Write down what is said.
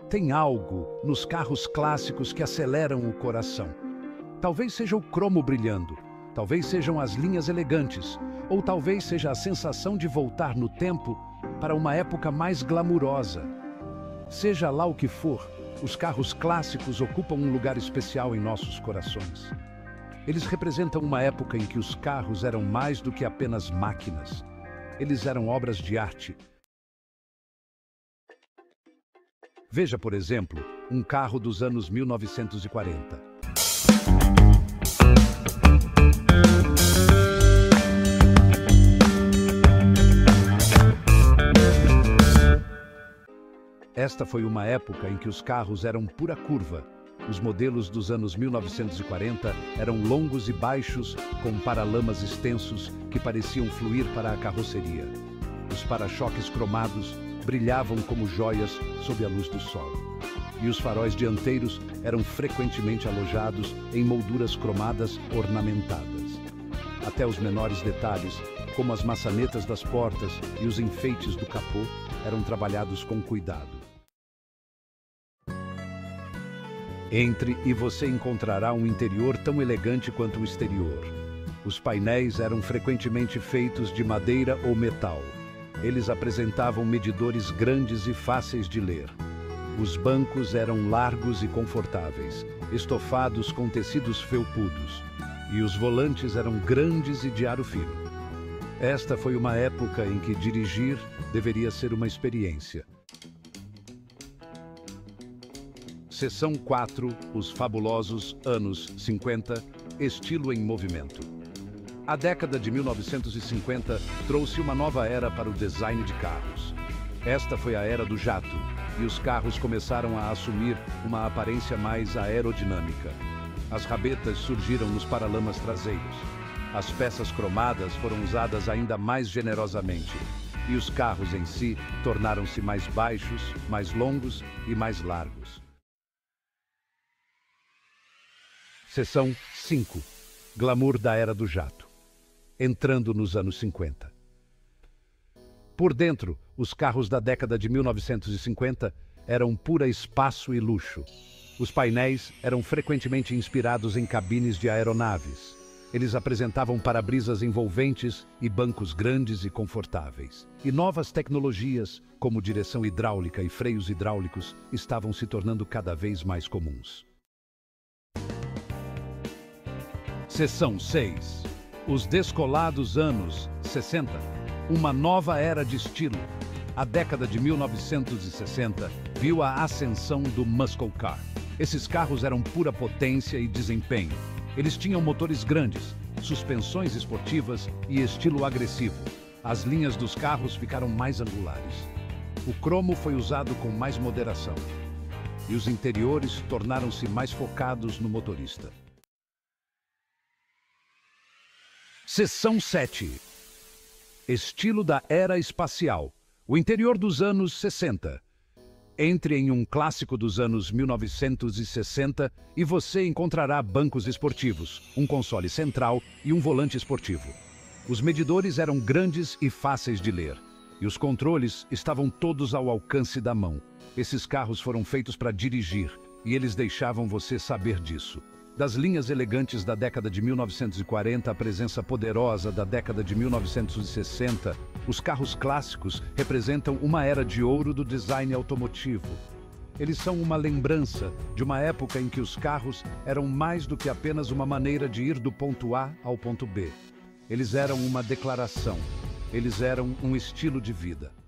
Tem algo nos carros clássicos que aceleram o coração. Talvez seja o cromo brilhando, talvez sejam as linhas elegantes, ou talvez seja a sensação de voltar no tempo para uma época mais glamurosa. Seja lá o que for, os carros clássicos ocupam um lugar especial em nossos corações. Eles representam uma época em que os carros eram mais do que apenas máquinas. Eles eram obras de arte. Veja, por exemplo, um carro dos anos 1940. Esta foi uma época em que os carros eram pura curva. Os modelos dos anos 1940 eram longos e baixos, com paralamas extensos que pareciam fluir para a carroceria. Os para-choques cromados brilhavam como joias sob a luz do sol. E os faróis dianteiros eram frequentemente alojados em molduras cromadas ornamentadas. Até os menores detalhes, como as maçanetas das portas e os enfeites do capô, eram trabalhados com cuidado. Entre e você encontrará um interior tão elegante quanto o exterior. Os painéis eram frequentemente feitos de madeira ou metal. Eles apresentavam medidores grandes e fáceis de ler. Os bancos eram largos e confortáveis, estofados com tecidos felpudos, e os volantes eram grandes e de aro fino. Esta foi uma época em que dirigir deveria ser uma experiência. Seção 4, os fabulosos anos 50, estilo em movimento. A década de 1950 trouxe uma nova era para o design de carros. Esta foi a era do jato, e os carros começaram a assumir uma aparência mais aerodinâmica. As rabetas surgiram nos paralamas traseiros. As peças cromadas foram usadas ainda mais generosamente, e os carros em si tornaram-se mais baixos, mais longos e mais largos. Seção 5. Glamour da era do jato. Entrando nos anos 50. Por dentro, os carros da década de 1950 eram pura espaço e luxo. Os painéis eram frequentemente inspirados em cabines de aeronaves. Eles apresentavam para-brisas envolventes e bancos grandes e confortáveis. E novas tecnologias, como direção hidráulica e freios hidráulicos, estavam se tornando cada vez mais comuns. Seção 6. Os descolados anos 60. Uma nova era de estilo. A década de 1960 viu a ascensão do muscle car. Esses carros eram pura potência e desempenho. Eles tinham motores grandes, suspensões esportivas e estilo agressivo. As linhas dos carros ficaram mais angulares. O cromo foi usado com mais moderação. E os interiores tornaram-se mais focados no motorista. Seção 7. Estilo da era espacial. O interior dos anos 60. Entre em um clássico dos anos 1960 e você encontrará bancos esportivos, um console central e um volante esportivo. Os medidores eram grandes e fáceis de ler, e os controles estavam todos ao alcance da mão. Esses carros foram feitos para dirigir, e eles deixavam você saber disso. Das linhas elegantes da década de 1940 à presença poderosa da década de 1960, os carros clássicos representam uma era de ouro do design automotivo. Eles são uma lembrança de uma época em que os carros eram mais do que apenas uma maneira de ir do ponto A ao ponto B. Eles eram uma declaração. Eles eram um estilo de vida.